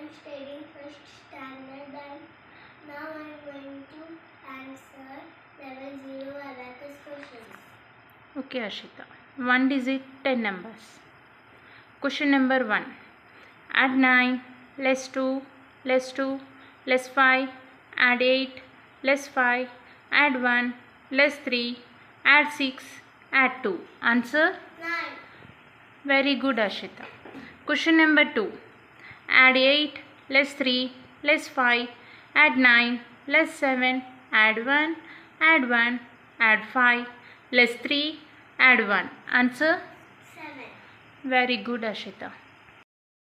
studying first standard and now I am going to answer level 0 abacus questions. Okay, Arshita. 1 digit 10 numbers. Question number 1. Add 9, less 2, less 2, less 5, add 8, less 5, add 1, less 3, add 6, add 2. Answer? 9. Very good, Arshita. Question number 2. Add 8, less 3, less 5, add 9, less 7, add 1, add 1, add 5, less 3, add 1. Answer? 7. Very good, Arshita.